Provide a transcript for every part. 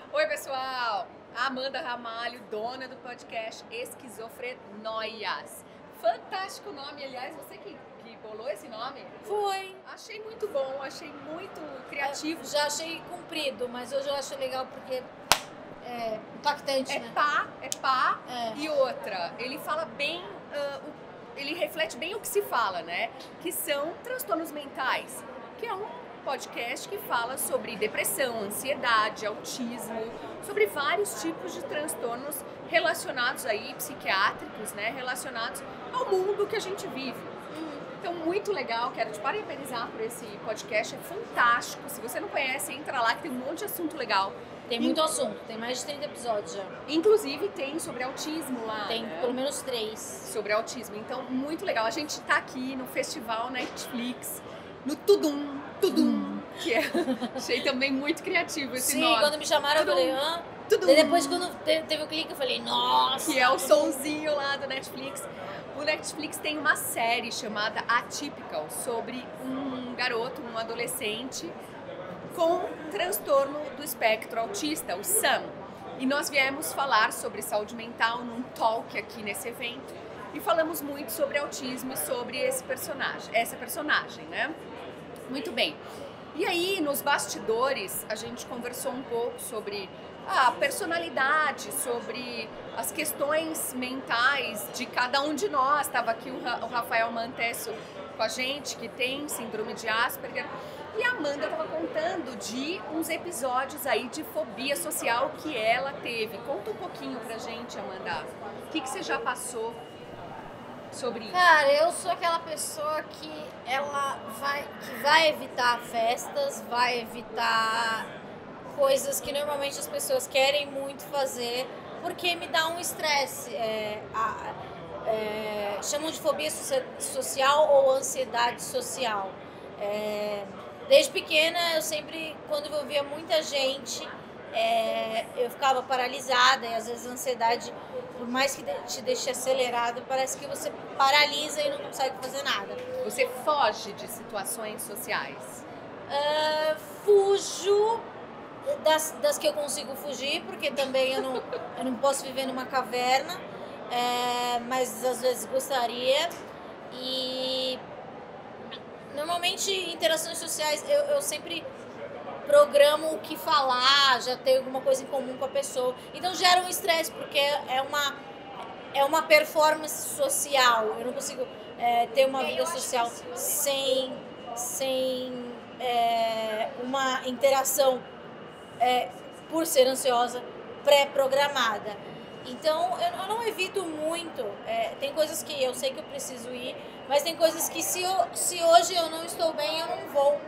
Oi, pessoal! Amanda Ramalho, dona do podcast Esquizofrenóias. Fantástico nome, aliás, você que bolou esse nome? Foi. Achei muito bom, achei muito criativo. Já achei comprido, mas hoje eu acho legal porque é impactante, né? E outra, ele fala bem, ele reflete bem o que se fala, né? Que são transtornos mentais, que é um podcast que fala sobre depressão, ansiedade, autismo, sobre vários tipos de transtornos relacionados aí, psiquiátricos, né? Relacionados ao mundo que a gente vive. Então, muito legal, quero te parabenizar por esse podcast, é fantástico. Se você não conhece, entra lá que tem um monte de assunto legal. Tem muito assunto, tem mais de 30 episódios já. Inclusive tem sobre autismo lá, Tem né? pelo menos 3. Sobre autismo, então muito legal. A gente tá aqui no festival Netflix, no Tudum, que é, achei também muito criativo esse nome. Sim, quando me chamaram Tudum, eu falei, Tudum. Daí depois quando teve o clique eu falei, nossa! Que é o sonzinho lá do Netflix. O Netflix tem uma série chamada Atypical, sobre um garoto, um adolescente com transtorno do espectro autista, o SAM. E nós viemos falar sobre saúde mental num talk aqui nesse evento e falamos muito sobre autismo e sobre essa personagem, né? Muito bem. E aí, nos bastidores, a gente conversou um pouco sobre a personalidade, sobre as questões mentais de cada um de nós. Estava aqui o Rafael Mantesso com a gente, que tem síndrome de Asperger. E a Amanda estava contando de uns episódios aí de fobia social que ela teve. Conta um pouquinho pra gente, Amanda. O que você já passou sobre isso? Cara, eu sou aquela pessoa que vai evitar festas, vai evitar coisas que normalmente as pessoas querem muito fazer, porque me dá um estresse. Chamam de fobia social ou ansiedade social. Desde pequena, eu sempre, quando eu via muita gente, eu ficava paralisada, e às vezes a ansiedade, por mais que te deixe acelerado, parece que você paralisa e não consegue fazer nada. Você foge de situações sociais? Fujo das que eu consigo fugir, porque também eu não posso viver numa caverna, mas às vezes gostaria. E normalmente interações sociais eu sempre programo o que falar, já tenho alguma coisa em comum com a pessoa. Então gera um estresse, porque é uma performance social. Eu não consigo ter uma vida social sem uma interação por ser ansiosa pré-programada. Então eu não evito muito. Tem coisas que eu sei que eu preciso ir, mas tem coisas que se hoje eu não estou bem, eu não vou.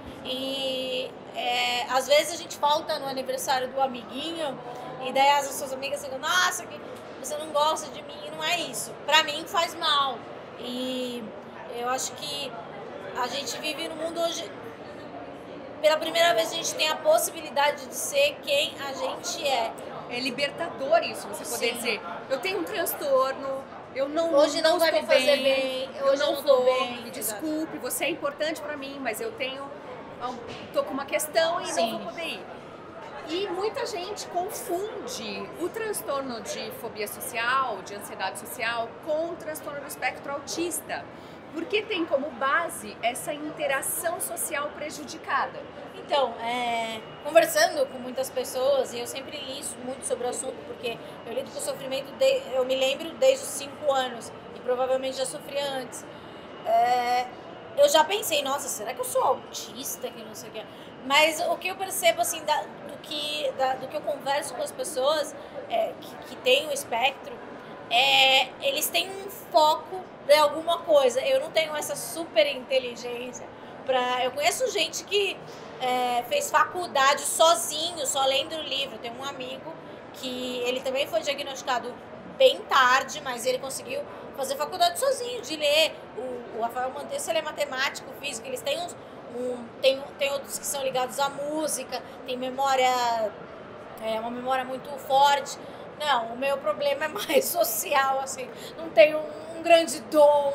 E às vezes a gente falta no aniversário do amiguinho e daí as suas amigas ficam, nossa, você não gosta de mim, e não é isso. Pra mim faz mal. E eu acho que a gente vive no mundo hoje, pela primeira vez a gente tem a possibilidade de ser quem a gente é. É libertador isso, você poder dizer, eu tenho um transtorno, eu não hoje não vai me estou fazer bem, hoje eu não estou bem. Me desculpe, você é importante pra mim, mas eu tô com uma questão e não vou poder ir. E muita gente confunde o transtorno de fobia social, de ansiedade social, com o transtorno do espectro autista, porque tem como base essa interação social prejudicada. Então, conversando com muitas pessoas, e eu sempre li muito sobre o assunto, porque eu lido com sofrimento, eu me lembro desde os 5 anos, e provavelmente já sofria antes. Eu já pensei, nossa, será que eu sou autista, que não sei o que. Mas o que eu percebo, assim, do que eu converso com as pessoas que têm o espectro, eles têm um foco de alguma coisa. Eu não tenho essa super inteligência. Eu conheço gente que fez faculdade sozinho, só lendo o livro. Tem um amigo que ele também foi diagnosticado bem tarde, mas ele conseguiu fazer faculdade sozinho, de ler. O Rafael Mantesso, ele é matemático, físico, eles têm tem outros que são ligados à música, tem memória, uma memória muito forte. Não, o meu problema é mais social, assim, não tenho um grande dom.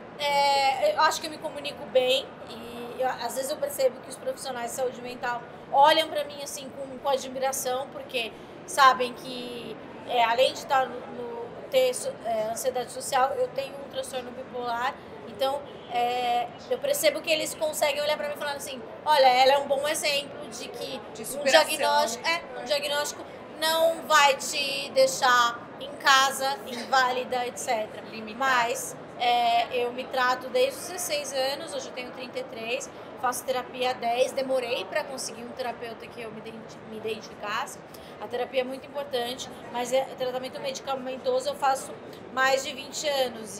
Eu acho que eu me comunico bem e às vezes eu percebo que os profissionais de saúde mental olham para mim assim com admiração, porque sabem que além de estar ter ansiedade social, eu tenho um transtorno bipolar. Então, eu percebo que eles conseguem olhar para mim e falar assim, olha, ela é um bom exemplo de que um diagnóstico não vai te deixar em casa, inválida, etc. Limitado. Mas eu me trato desde os 16 anos, hoje eu tenho 33, faço terapia há 10, demorei para conseguir um terapeuta que eu me identificasse. A terapia é muito importante, mas tratamento medicamentoso eu faço mais de 20 anos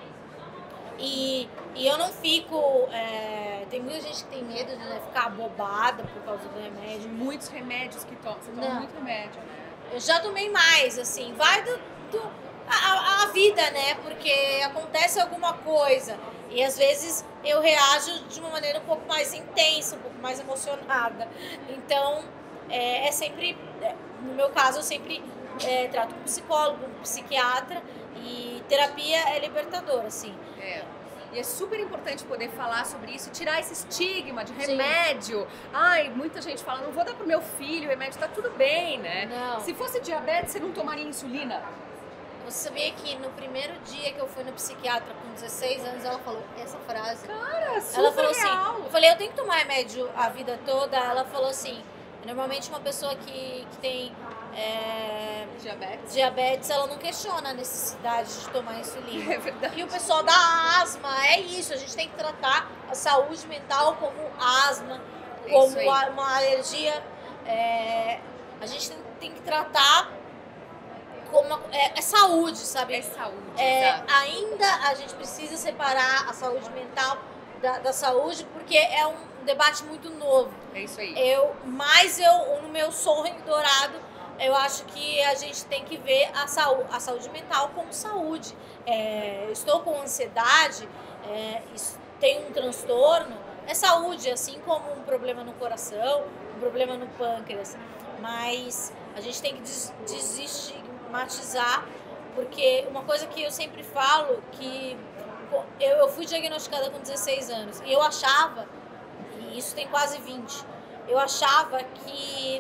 e eu não fico... tem muita gente que tem medo de ficar bobada por causa do remédio. Muitos remédios que tomam, você toma muito remédio. Eu já tomei mais, assim, vai a vida, né? Porque acontece alguma coisa e às vezes eu reajo de uma maneira um pouco mais intensa, um pouco mais emocionada. Então, sempre, no meu caso, eu sempre trato com psicólogo, com psiquiatra, e terapia é libertadora, assim. E é super importante poder falar sobre isso, tirar esse estigma de remédio. Sim. Ai, muita gente fala, não vou dar pro meu filho remédio, tá tudo bem, né? Não. Se fosse diabetes, você não tomaria insulina? Você sabia que no primeiro dia que eu fui no psiquiatra com 16 anos, ela falou essa frase? Cara, super ela falou real. Assim, eu falei, eu tenho que tomar remédio a vida toda? Ela falou assim, normalmente uma pessoa que tem diabetes, ela não questiona a necessidade de tomar insulina. É verdade. E o pessoal da asma, é isso, a gente tem que tratar a saúde mental como asma, como uma alergia. A gente tem que tratar como saúde, sabe? É saúde, ainda a gente precisa separar a saúde mental da saúde, porque é um debate muito novo. É isso aí. Mas no meu sonho dourado, eu acho que a gente tem que ver a saúde mental como saúde. Estou com ansiedade, tenho um transtorno, é saúde, assim como um problema no coração, um problema no pâncreas. Mas a gente tem que desestigmatizar, porque uma coisa que eu sempre falo, que eu fui diagnosticada com 16 anos, e eu achava, e isso tem quase 20, eu achava que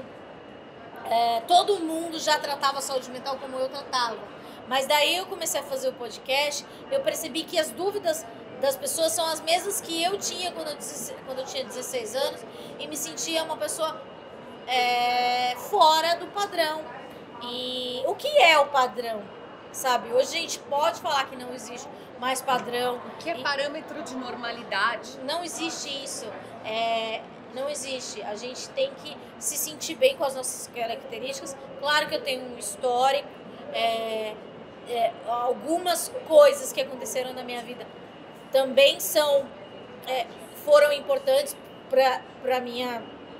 todo mundo já tratava a saúde mental como eu tratava. Mas daí eu comecei a fazer o podcast, eu percebi que as dúvidas das pessoas são as mesmas que eu tinha quando eu tinha 16 anos e me sentia uma pessoa fora do padrão. E o que é o padrão? Sabe? Hoje a gente pode falar que não existe mais padrão. O que é parâmetro de normalidade? Não existe isso. Não existe. A gente tem que se sentir bem com as nossas características. Claro que eu tenho um histórico, algumas coisas que aconteceram na minha vida também foram importantes para minha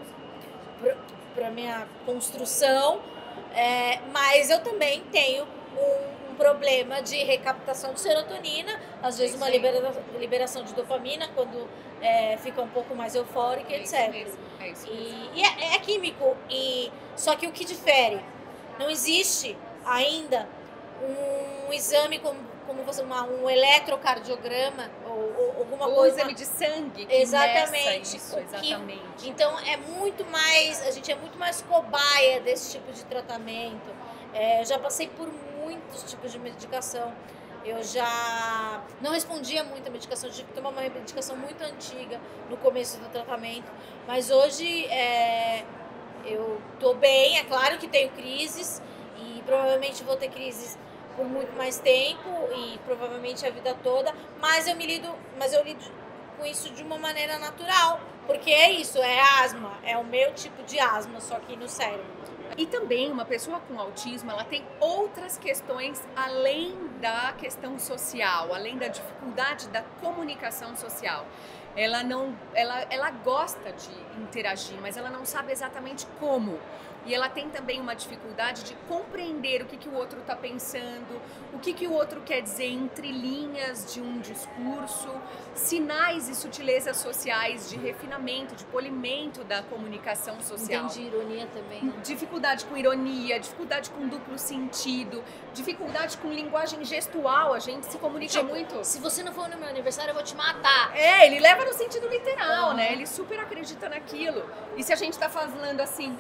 construção, mas eu também tenho um problema de recaptação de serotonina, às vezes uma liberação de dopamina quando fica um pouco mais eufórica, etc. É isso mesmo. E é químico, só que o que difere? Não existe ainda um exame como um eletrocardiograma ou alguma coisa. Um exame de sangue que exatamente. Isso, exatamente. Então a gente é muito mais cobaia desse tipo de tratamento. Eu já passei por muitos tipos de medicação. Eu já não respondia muito à medicação, tive que tomar uma medicação muito antiga no começo do tratamento. Mas hoje eu tô bem, é claro que tenho crises e provavelmente vou ter crises por muito mais tempo e provavelmente a vida toda, mas eu lido com isso de uma maneira natural, porque é isso, é asma, é o meu tipo de asma, só que no cérebro. E também uma pessoa com autismo, ela tem outras questões além da questão social, além da dificuldade da comunicação social. Ela gosta de interagir, mas ela não sabe exatamente como. E ela tem também uma dificuldade de compreender o que o outro está pensando, o que o outro quer dizer entre linhas de um discurso, sinais e sutilezas sociais de refinamento, de polimento da comunicação social. Entende ironia também, né? Dificuldade com ironia, dificuldade com duplo sentido, dificuldade com linguagem gestual, a gente se comunica muito. Se você não for no meu aniversário, eu vou te matar. Ele leva no sentido literal, né? Ele super acredita naquilo. E se a gente tá falando assim,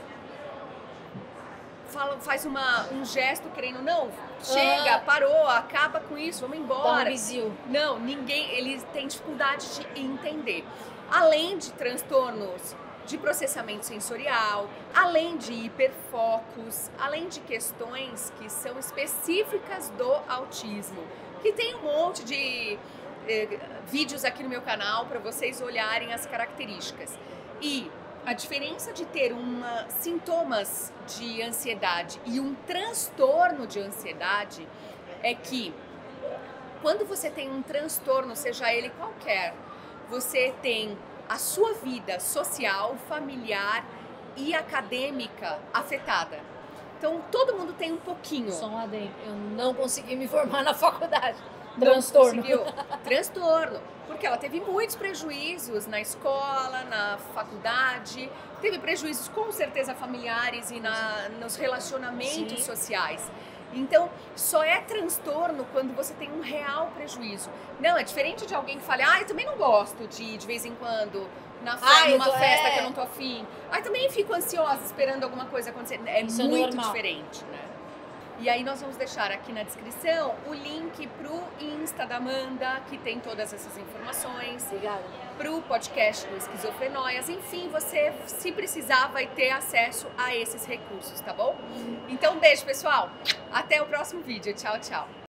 faz um gesto querendo, não, chega, parou, acaba com isso, vamos embora. Dá um bizil. Não, ele tem dificuldade de entender. Além de transtornos de processamento sensorial, além de hiperfocos, além de questões que são específicas do autismo, que tem um monte de vídeos aqui no meu canal para vocês olharem as características. E a diferença de ter sintomas de ansiedade e um transtorno de ansiedade é que quando você tem um transtorno, seja ele qualquer, você tem a sua vida social, familiar e acadêmica afetada. Então, todo mundo tem um pouquinho. Só um adendo. Eu não consegui me formar na faculdade. Transtorno. Transtorno. Porque ela teve muitos prejuízos na escola, na faculdade, teve prejuízos com certeza familiares e nos relacionamentos sociais. Então, só é transtorno quando você tem um real prejuízo. Não, é diferente de alguém que fale, eu também não gosto de vez em quando, numa festa que eu não tô afim. Também fico ansiosa esperando alguma coisa acontecer. Isso é muito diferente, né? E aí nós vamos deixar aqui na descrição o link pro Insta da Amanda, que tem todas essas informações. Obrigada. Pro podcast do Esquizofrenóias. Enfim, você, se precisar, vai ter acesso a esses recursos, tá bom? Então, beijo, pessoal. Até o próximo vídeo. Tchau, tchau.